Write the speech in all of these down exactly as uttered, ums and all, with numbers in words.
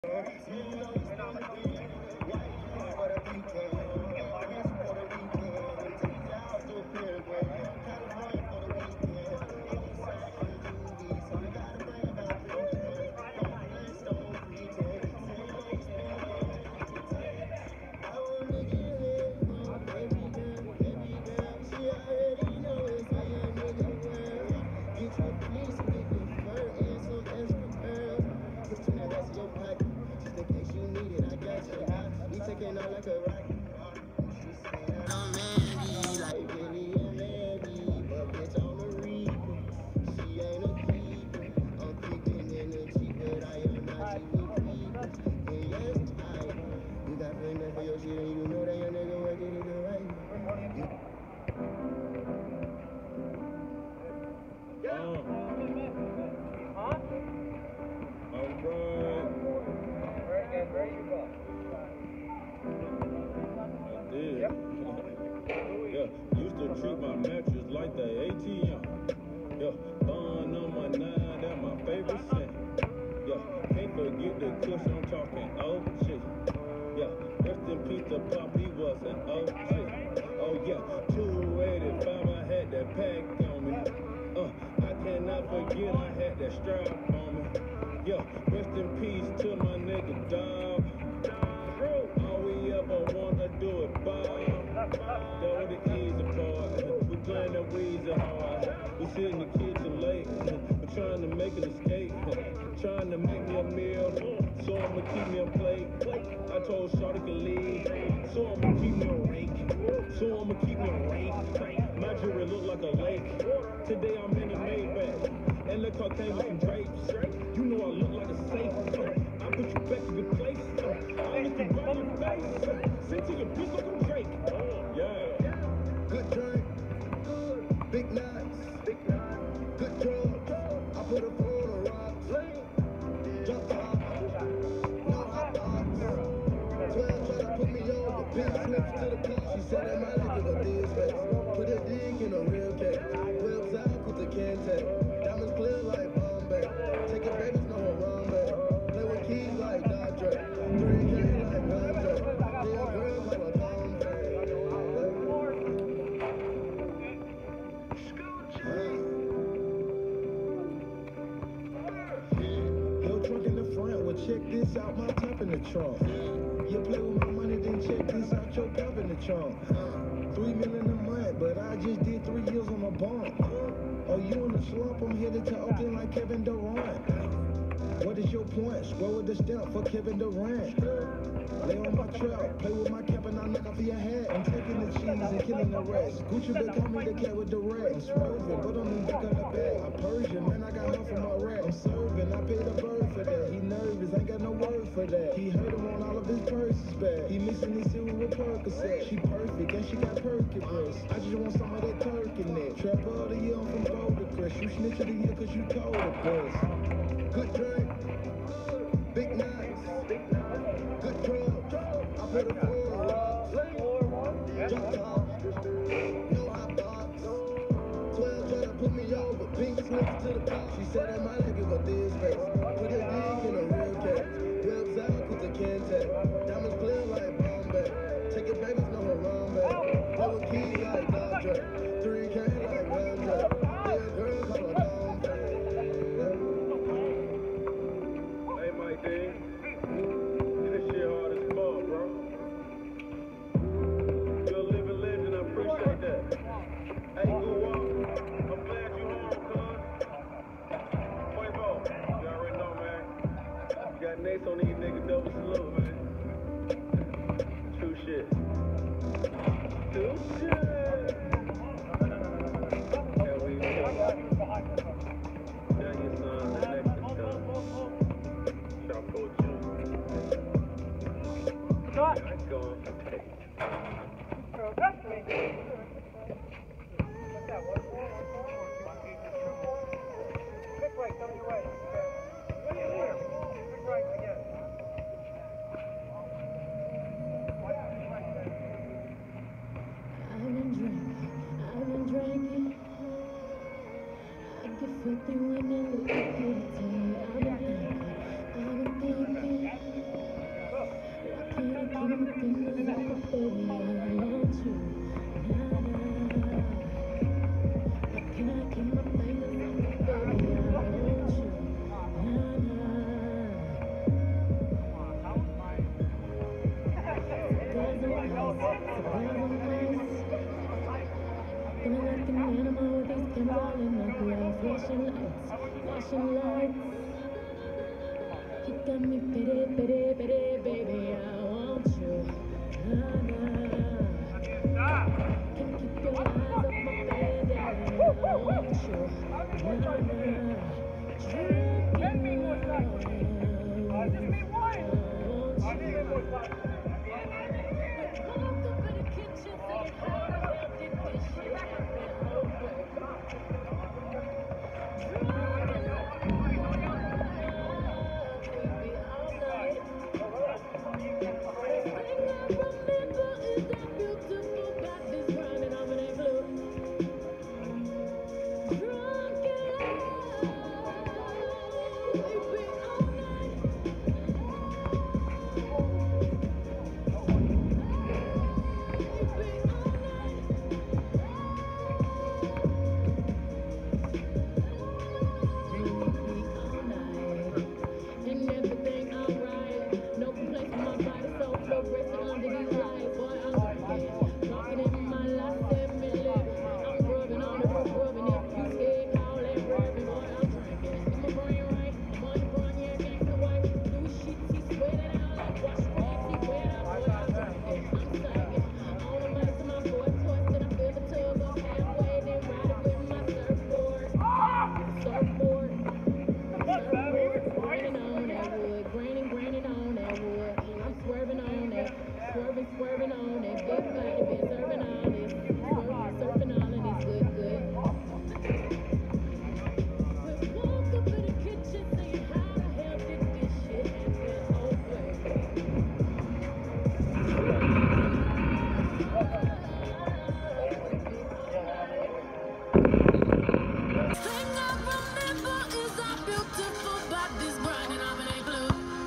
Treat my mattress like the A T M. Yeah, bun on my nine, that's my favorite scent. Yeah, can't forget the kush, I'm talking O G. Yeah, rest in peace to Pop, he was an O G. Oh yeah, two eighty-five, I had that pack on me. Uh, I cannot forget I had that strap on me. Yeah, rest in peace to my nigga dog. All we ever wanna do is Bob. That was the easy part. We playing that Weezy hard. We sit in the kitchen late. We're trying to make an escape. Trying to make me a meal. So I'ma keep me a plate. I told Shawty to leave. So I'ma keep me a rake. So I'ma keep me a rake. My jewelry look like a lake. Today I'm in a Maybach. And the car came with some drapes. You know I look like a safe. I put you back in your place. I look you right in your face. Send to your bitch like I'm Drake. Yeah. Good drink, big nuts, good drugs. I put a four on the rocks. Drop top, no hot box. twelve try to put me over, big slips to the car. She said that my nigga got this face. Put a dick in a real cake. Webs out with the can take. Diamonds clear like Bombay. Take your babies, no Harambe. Play with keys like Dodger. three K like Webster. Little girl call a Tom. Check this out, my top in the trunk. You play with my money, then check this out, your top in the trunk. Three million a month, but I just did three years on a bump. Oh, you in the slump? I'm headed to Oakland like Kevin Durant. What is your point? Scroll with the stamp for Kevin Durant. Lay on my trap, play with my cap and I knock off your hat. I'm taking the cheese and killing the rest. Gucci been call me the cat with the red. I'm swerving, but I'm in back of the bag. I'm Persian, man, I got her from my rack. I'm serving, I paid a bird for that. He nervous, ain't got no word for that. He heard him on all of his purses back. He missing his silver with Percocet. She perfect, and she got perky breasts. I just want some of that turkey neck. Trap of the year, I'm from Boulder Crest. You snitch of the year cause you told the best. Good drink, big nights, good drugs. I put a four on the rocks. Drop top, no hot box. twelve try to put me over, pink slips to the car. She said that my nigga got this face. Put a dick in a real cake. Webs out with the can take. Diamonds clear like Bombay. Take your babies, no Harambe. Play with keys like Dodger. three K like Webster. Little girl call a Tom. Hey, Mike D. This shit hard as fuck, bro. You're a living legend, I appreciate that. Hey, good walk. I'm glad you home, cuz. Quavo, you already know, man. You got Nates on these niggas, double salute, man. True shit. True shit. Yeah, we go. Down your son, the next to come. Choco Junior. That's going to take. I've been drinking, I've been drinking. I get filthy when I look at you. I've been thinking, I've been thinking. fingers on my baby, I want you. Nah, nah. How can I keep my fingers on my baby, I want you. Nah, nah. Cigars on ice, cigars on ice. Feeling like an animal with these cameras all in my grill. Flashing lights, flashing lights. You got me pity, pity, pity, baby, I want you. Nah, nah. Can't keep your eyes off my baby, I want you. Nah, nah. Drunk in love, I want you. Walk up in the kitchen saying, how the hell did this shit happen? Oh, baby. Drunk in love, baby, all night. First thing I remember is that beautiful bodies grinding on that blue. Drunk in love, baby, all night. Baby, all night. And everything alright. No complaints from my body, so fluorescent under these lights. Boy, I'm drinking, talking in my last seven minutes. I'm rubbing on the roof, rubbing it. You scared, call that rubbing. Boy, I'm drinking. In my brain right, I'm on the brain, yeah, gangsta white. Do shit, he sweat it out like wash rags, he wet out. Boy, I'm drinking. I'm singing. On the mic to my boy, twisted. I feel the tug up halfway, then ride it with my surfboard. Surfboard. Surfboard. Graining on that wood, graining, graining on that wood. I'm swerving on that, swerving, swerving on that. Big body been serving all this, swerving, surfing all of this good, good. We woke up in the kitchen saying, how the hell did this shit happen? Oh, baby. Thing I remember is our beautiful bodies grinding on that blue.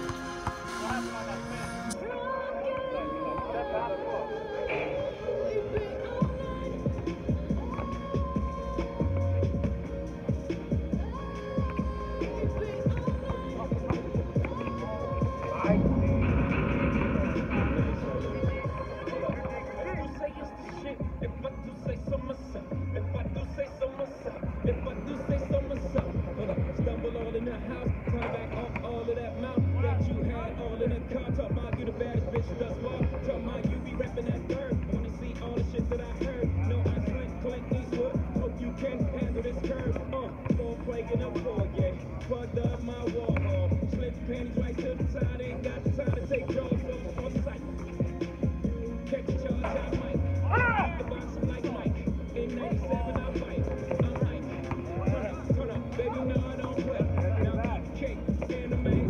Stumble all in the house, turn back off all of that mouth that you had all in the car. Talk about you the baddest bitch thus far. Talk about you be reppin' that third. Wanna see all the shit that I heard. No, I slint Clint Eastwood. Hope you can handle this curve. Uh, four plague in a four, yeah. Fucked up my wall. Uh, slip panties right to the side. Ain't got the time to take jaws off on sight. Catch a charge, I might. The box like Mike. In ninety-seven, I fight. I'm like, turn up, turn up, baby, no, I don't play. Now eat cake in the main.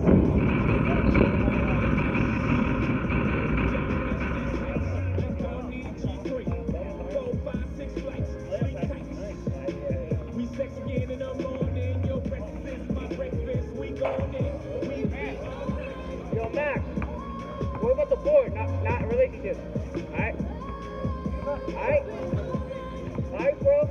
Don't need G three. Four, five, six flights, three tights. We sex again in the morning. Your breakfast is my breakfast. We going in. We be all night. Yo, Max, what about the board? Not, not relationships. Alright? Alright? Alright, bro?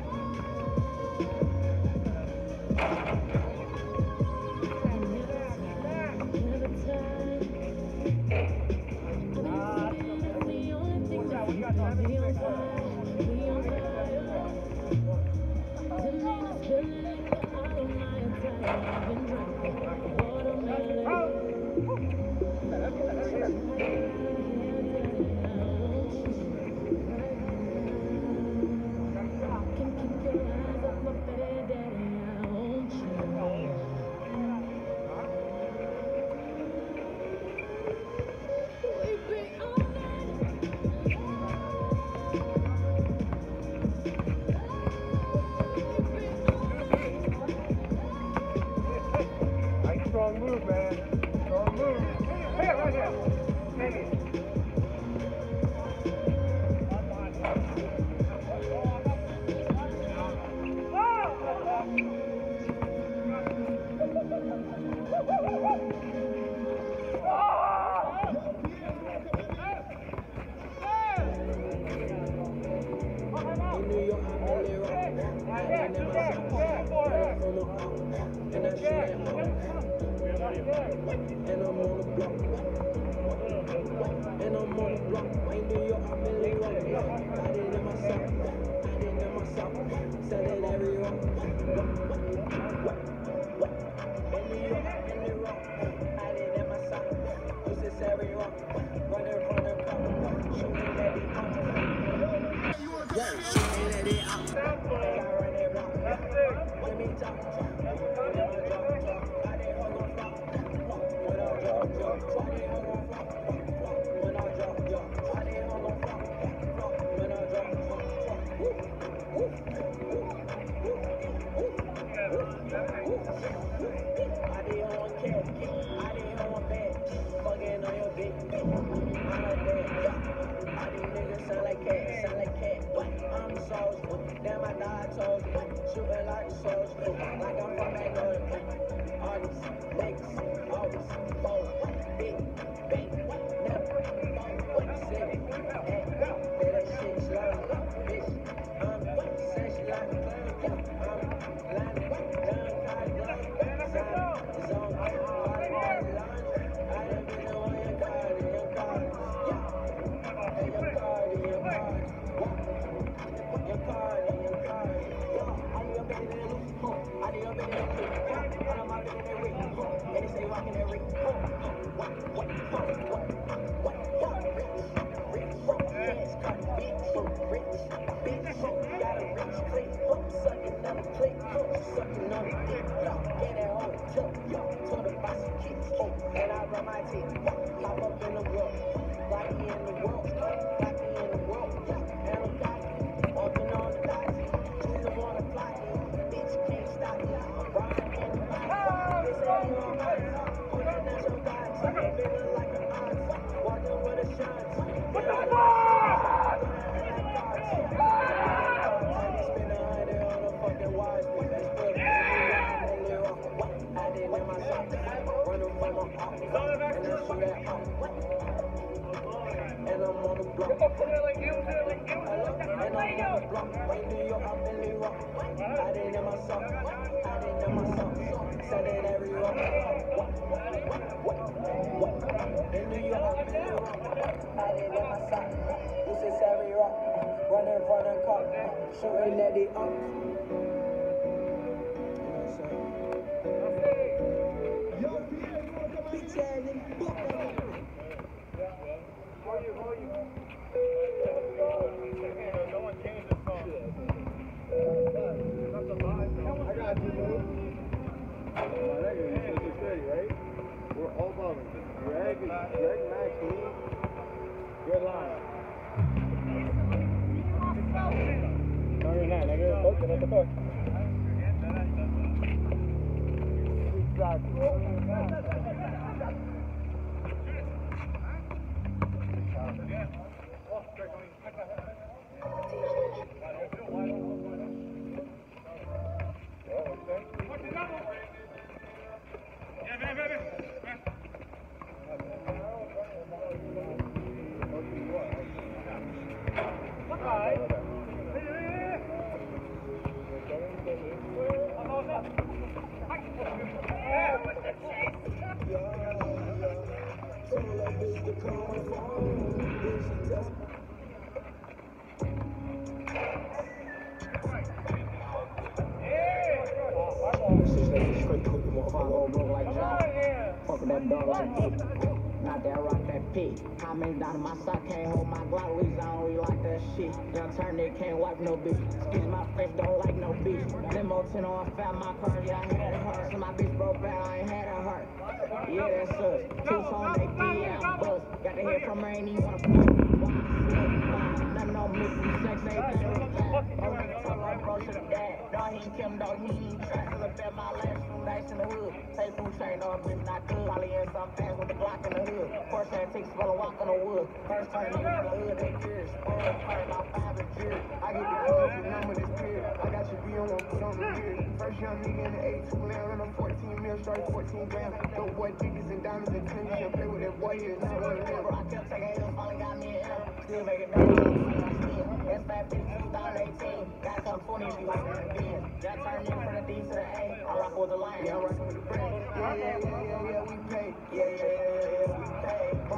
Strong move, man. Strong move. Hey, right here. Take it. Shooting at the up. Bitch ass nigga. I got you, dude. Right? We're all balling. Greg, Greg, Max, me. Good line. No, you're not. Nigga, look at the fuck. Not that rock, that pig. How many down in my sock can't hold my Glock, leaves on we like that shit. Young turn it can't wipe no bitch. Excuse my face, don't like no bitch. Limo ten on fat, my car, yeah, I had it hard. So my bitch broke bad, I ain't had a heart. Yeah, that's us. Two on they D, yeah, I'm bust. Got to hear from her, ain't even wanna nothing on me, sex, everything was bad. Oh, nigga, talk like bro, should've died. Dog, he ain't Kim, dog, he ain't track. Cause I bet my last two nights in the hood. Take food train, no, bitch, not good. Probably in some fast with the Glock in the hood. First hand takes for the walk on the wood. First time in the hood, they curious. Oh, part about five and years. I get the keys, the number this period. I got your B on one, put on the beard. First young nigga in the A two land, run a fourteen mil, straight fourteen grams. Dope boy, diggies and diamonds and tennis. You play with that boy here, now what it is. Bro, I kept taking L's, finally got me an L. Still making dollars. That's back in twenty eighteen. Got some twenty, you like that again. That turned in from the D to the A. I rock with the lion, yeah, I rock with the brand. Yeah, yeah, yeah, yeah, yeah, we pay. Yeah, yeah, yeah, yeah, we pay.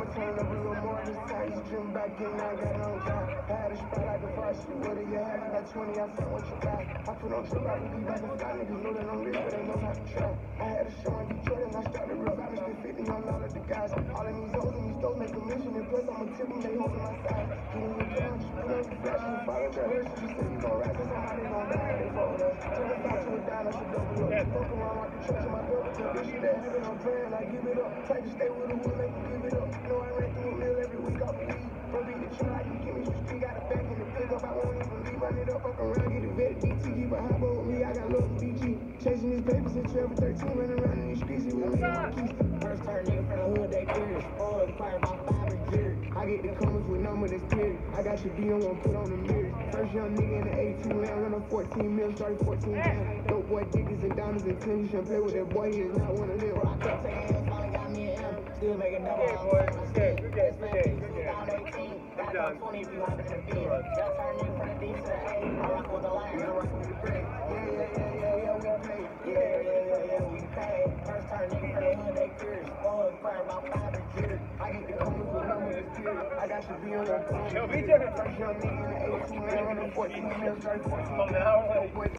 I'ma turn it up a little more this time. You dream back in, I got it on God. I had a spot like the first shit. What do you have? I got twenty, I sent what you got. I put on trip, I believe I can fly. Niggas know that I'm real, but they know how to try. I had a show in Detroit and I started real. I spent fifty on all of the guys. All of these hoes and these stores make a mission. And plus I'ma tip them, they holding my side. Getting the gun, just put on the flash. And follow the hearse, you said you gon' rise. And somebody gon' die, they fold up. Turn the five to a dime, I should double up. Fuck around like the church in my building. This shit that happen, I'm praying, I give it up. Try to stay with the wood, make me give it up. Know I ran through a mill every week off the lead. Bro, beat the try, you give me some street, got a back in the pick up. I won't even leave, run it up, fuck around, get it vetted. D T, keep a high boat with me, I got love for D G. Chasing these papers since Trevor thirteen, running around in these streets, he with me in my keys. First turn nigga from the hood, they curious. Spoiled, acquired about five and Jerry. I get the comments with number that's period. I got your D, I'm gonna put on the mirror. First young nigga in the eighteen land, run a fourteen mil, started fourteen down. Dope boy, diggers and diamonds and tens, you shouldn't play with that boy, he is not one of them. I kept taking hands, finally got me an M. Still making double Good on boy, my good, stick. good day, good day, good day. Got about twenty if you hop in the beat. Y'all turn nigga from the D to the A. I rock with the lion, I rock with the brick. Yeah, yeah, yeah, yeah, yeah, we pay. Yeah, yeah, yeah, yeah, we pay. First turn nigga from the hood, they curious. Boy, acquire about five and jitters. I get the comments with number that's period. I got your V on the phone. Yo, B J. First young nigga in the eighteen, man, running fourteen mil, started fourteen. Oh, now,